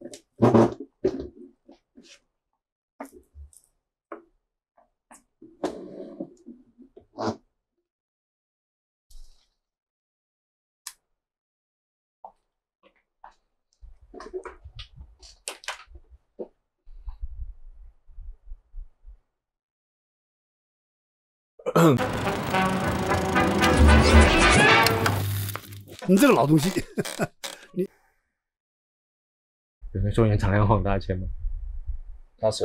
你这个老东西，你有人说你常用黄大千吗？ 他谁？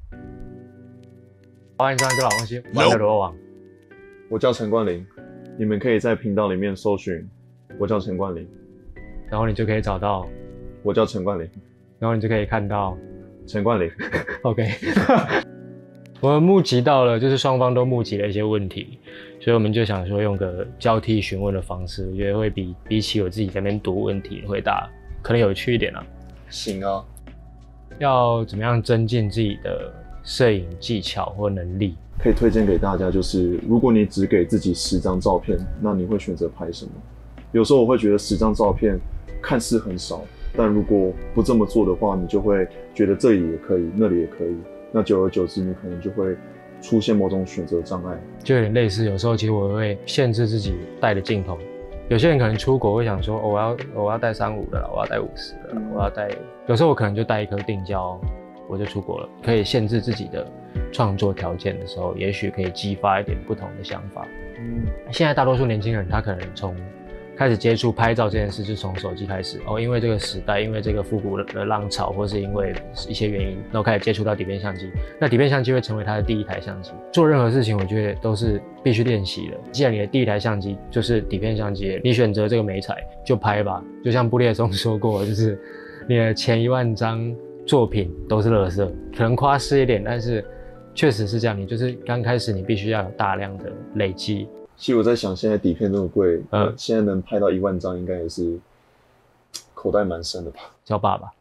欢迎上这老东西，玩的罗网。 我叫陈冠霖，你们可以在频道里面搜寻我叫陈冠霖， 然后你就可以找到我叫陈冠霖， 然后你就可以看到陈冠霖。 OK 我们募集到了，就是双方都募集了一些问题，所以我们就想说用个交替询问的方式，我觉得会比起我自己在那边读问题回答可能有趣一点啊。 行啊。 要怎么样增进自己的摄影技巧或能力？ 可以推荐给大家，就是如果你只给自己10张照片，那你会选择拍什么？有时候我会觉得10张照片看似很少，但如果不这么做的话，你就会觉得这里也可以，那里也可以。那久而久之，你可能就会出现某种选择障碍， 就有点类似。有时候其实我会限制自己带的镜头。有些人可能出国会想说，哦、我要带35的了，我要带50的了，我要带。有时候我可能就带一颗定焦，我就出国了。可以限制自己的创作条件的时候，也许可以激发一点不同的想法。现在大多数年轻人他可能从开始接触拍照这件事是从手机开始哦，因为这个时代，因为这个复古的浪潮，或是因为一些原因，然后开始接触到底片相机。那底片相机会成为他的第一台相机。做任何事情，我觉得都是必须练习的。既然你的第一台相机就是底片相机，你选择这个媒材就拍吧。就像布列松说过，就是你的前1万张作品都是垃圾，可能夸饰一点，但是确实是这样。你就是刚开始，你必须要有大量的累积。 其实我在想，现在底片这么贵，现在能拍到1万张，应该也是口袋蛮深的吧？ 叫爸爸。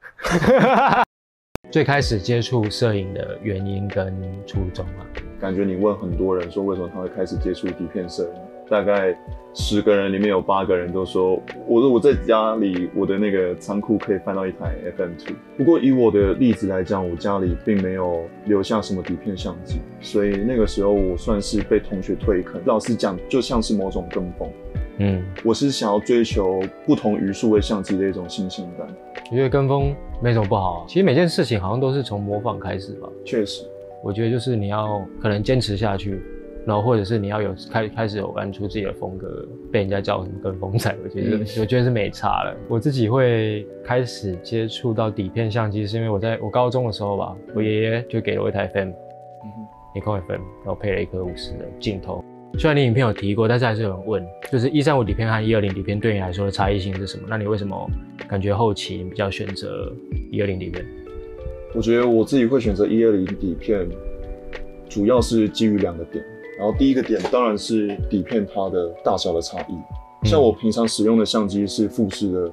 最开始接触摄影的原因跟初衷啊， 感觉你问很多人说为什么他会开始接触底片摄影，大概10个人里面有8个人都说，我在家里我的那个仓库可以翻到一台 FM2。不过以我的例子来讲，我家里并没有留下什么底片相机，所以那个时候我算是被同学推坑。老实讲，就像是某种跟风。我是想要追求不同于数位相机的一种新鲜感。 我觉得跟风没什么不好啊，其实每件事情好像都是从模仿开始吧。 确实， 我觉得就是你要可能坚持下去，然后或者是你要有开始有玩出自己的风格，被人家叫什么跟风仔，我觉得是没差了。我自己会开始接触到底片相机，是因为我高中的时候吧，我爷爷就给了我一台 FM，尼康 FM， 然后配了一颗50的镜头。虽然你影片有提过，但是还是有人问，就是135底片和120底片对你来说的差异性是什么？那你为什么感觉后期比较选择120底片？ 我觉得我自己会选择120底片，主要是基于2个点。然后第一个点当然是底片它的大小的差异，像我平常使用的相机是富士的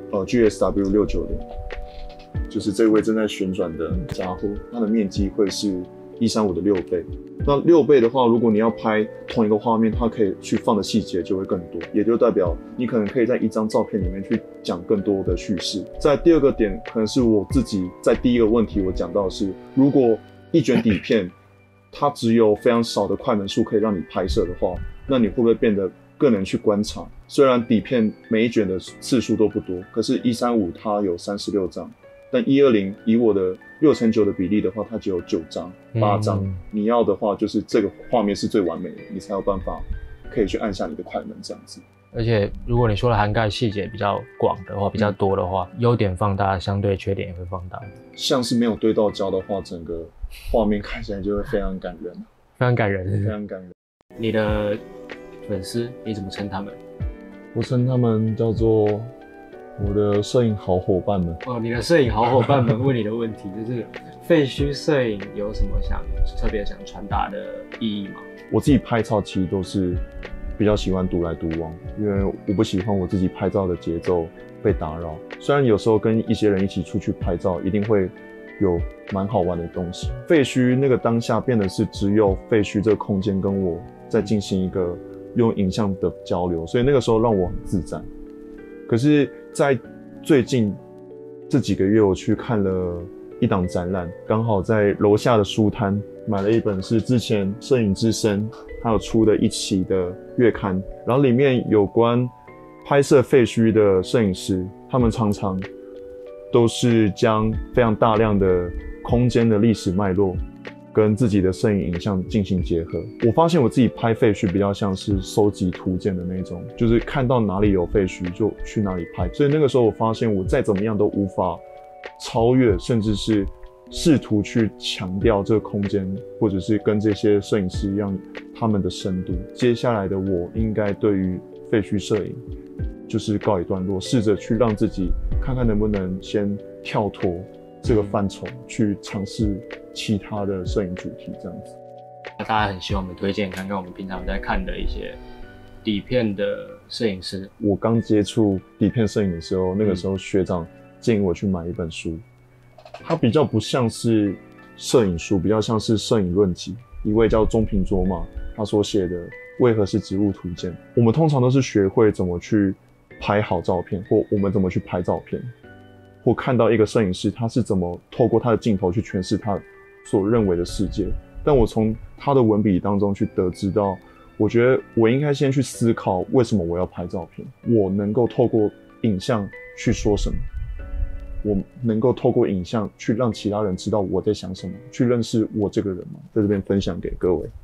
GSW690，就是这位正在旋转的家伙，它的面积会是135的6倍。那6倍的话，如果你要拍同一个画面，它可以去放的细节就会更多，也就代表你可能可以在一张照片里面去讲更多的叙事。在第二个点，可能是我自己在第一个问题我讲到的是，如果一卷底片它只有非常少的快门数可以让你拍摄的话，那你会不会变得更能去观察？虽然底片每一卷的次数都不多，可是135它有36张，但120以我的6:9的比例的话，它只有9张、8张。你要的话，就是这个画面是最完美的，你才有办法可以去按下你的快门这样子。 而且如果你说的涵盖细节比较广的话，比较多的话，优点放大，相对缺点也会放大。 像是没有对到焦的话，整个画面看起来就会非常感人， 非常感人， 非常感人。 你的粉丝你怎么称他们？ 我称他们叫做我的摄影好伙伴们。 哦，你的摄影好伙伴们问你的问题就是废墟摄影有什么特别想传达的意义吗？ 我自己拍照其实都是比较喜欢独来独往，因为我不喜欢我自己拍照的节奏被打扰。虽然有时候跟一些人一起出去拍照，一定会有蛮好玩的东西。废墟那个当下变得是只有废墟这个空间跟我在进行一个用影像的交流，所以那个时候让我很自在。可是在最近这几个月我去看了一档展览，刚好在楼下的书摊买了一本是之前摄影之声还有出的一期的月刊，然后里面有关拍摄废墟的摄影师，他们常常都是将非常大量的空间的历史脉络跟自己的摄影影像进行结合。我发现我自己拍废墟比较像是收集图鉴的那种，就是看到哪里有废墟就去哪里拍。所以那个时候我发现我再怎么样都无法超越，甚至是试图去强调这个空间，或者是跟这些摄影师一样他们的深度。接下来的我应该对于废墟摄影就是告一段落，试着去让自己看看能不能先跳脱这个范畴，去尝试其他的摄影主题，这样子。 大家很希望我们推荐看看我们平常在看的一些底片的摄影师。 我刚接触底片摄影的时候，那个时候学长建议我去买一本书，它比较不像是摄影书，比较像是摄影论集。一位叫中平卓玛，他所写的《为何是植物图鉴》。我们通常都是学会怎么去拍好照片，或我们怎么去拍照片，或看到一个摄影师他是怎么透过他的镜头去诠释他所认为的世界。但我从他的文笔当中去得知到，我觉得我应该先去思考为什么我要拍照片，我能够透过影像去说什么，我能够透过影像去让其他人知道我在想什么，去认识我这个人吗？在这边分享给各位。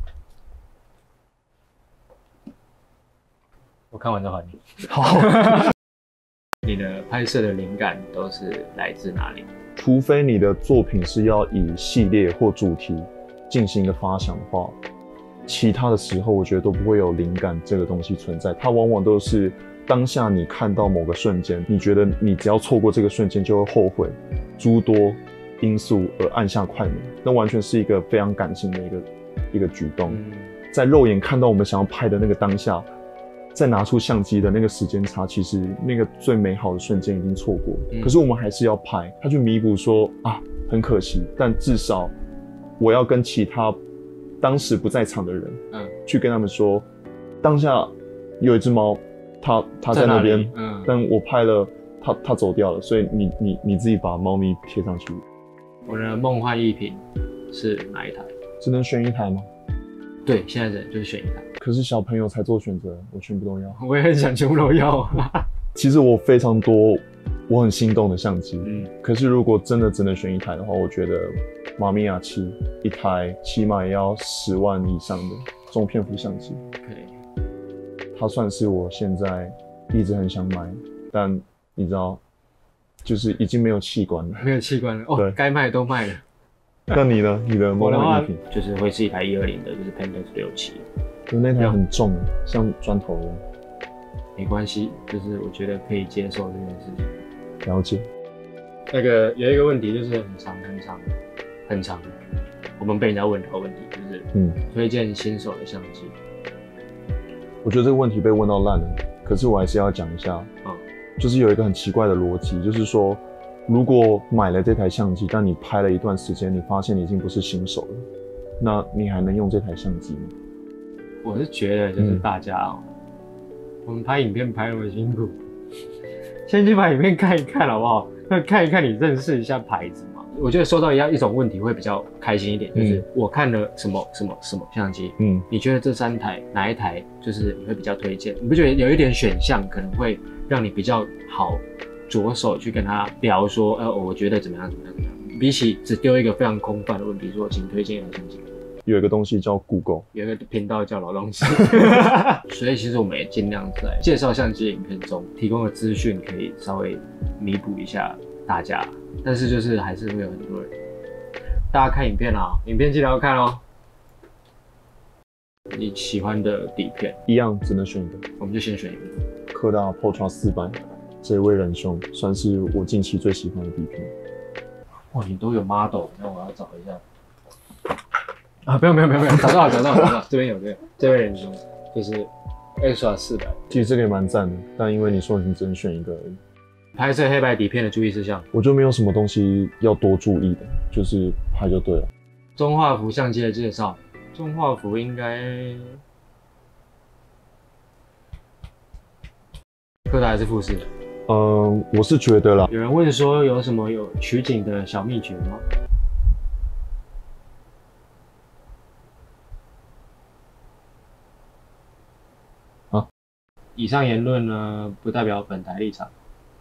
我看完再还你。 好。 你的拍摄的灵感都是来自哪里？ 除非你的作品是要以系列或主题进行一个发想的话，其他的时候我觉得都不会有灵感这个东西存在。它往往都是当下你看到某个瞬间，你觉得你只要错过这个瞬间就会后悔，诸多因素而按下快门，那完全是一个非常感性的一个举动。在肉眼看到我们想要拍的那个当下，再拿出相机的那个时间差，其实那个最美好的瞬间已经错过了。可是我们还是要拍，它去弥补说啊，很可惜，但至少我要跟其他当时不在场的人，去跟他们说，当下有一只猫，它在那边，但我拍了，它走掉了，所以你自己把猫咪贴上去。 我的梦幻逸品是哪一台？ 只能选一台吗？ 对，现在就是选一台。 可是小朋友才做选择，我全部都要。 我也很想全部都要。 其实我非常多我很心动的相机，可是如果真的只能选一台的话，我觉得马米亚7一台起码也要10万以上的中片幅相机。它算是我现在一直很想买，但你知道，就是已经没有器官了。 没有器官了哦，该卖都卖了。 那你呢？你的梦幻逸品就是会是一台120的，就是 Pentax 67。 那台很重，像砖头一样。 没关系，就是我觉得可以接受这件事情。 了解。 那个有一个问题就是很长，我们被人家问到的问题就是推荐新手的相机。 我觉得这个问题被问到烂了，可是我还是要讲一下。就是有一个很奇怪的逻辑，就是说，如果买了这台相机，但你拍了一段时间，你发现你已经不是新手了，那你还能用这台相机吗？ 我是觉得就是大家我们拍影片拍那么辛苦，先去把影片看一看好不好？那看一看，你认识一下牌子嘛。我觉得收到一种问题会比较开心一点，就是我看了什么相机，你觉得这3台哪一台就是你会比较推荐？你不觉得有一点选项可能会让你比较好着手去跟他聊说，我觉得怎么样？比起只丢一个非常空泛的问题说，请推荐一台相机。 有一个东西叫 Google， 有一个频道叫老东西，所以其实我们也尽量在介绍相机的影片中提供的资讯可以稍微弥补一下大家，但是就是还是会有很多人，大家看影片啊，影片记得要看哦。你喜欢的底片一样只能选一个， 我们就先选一个。 柯达 Portra 400，这位仁兄算是我近期最喜欢的底片。 哇，你都有 model， 那我要找一下。啊，不用，找到了，这边有这位仁兄，就是 Extra 400。 其实这个也蛮赞的，但因为你说你只能选一个而已。 拍摄黑白底片的注意事项， 我就没有什么东西要多注意的，就是拍就对了。 中画幅相机的介绍，中画幅应该柯达还是富士？ 我是觉得啦， 有人问说有什么有取景的小秘诀吗？ 啊， 以上言论呢，不代表本台立场。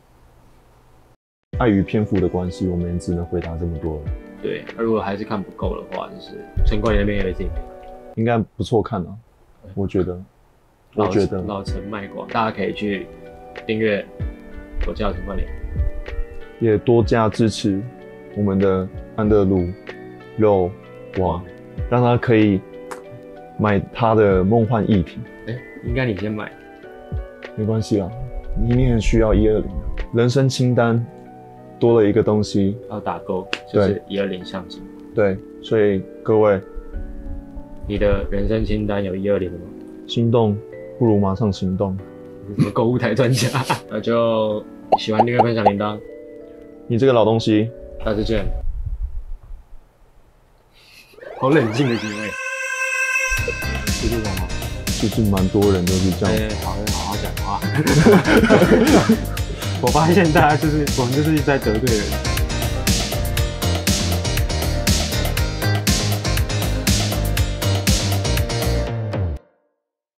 碍于篇幅的关系，我们也只能回答这么多了。 对，如果还是看不够的话，就是陈冠霖那边有自己应该不错看啊，我觉得老陈卖广，大家可以去订阅我叫陈冠霖， 也多加支持我们的安德鲁肉王，让他可以买他的梦幻逸品。 应该你先买。 没关系啊，你也很需要120，人生清单多了一个东西要打勾，就是120相机。 对，所以各位， 你的人生清单有120的吗？ 心动不如马上行动。 什么购物台专家？那就喜欢订阅分享铃铛， 你这个老东西， 下次见。好冷静的结尾，这是什么？ 就是蛮多人都是这样。 好好讲话。我发现大家我们就是一直在得罪人。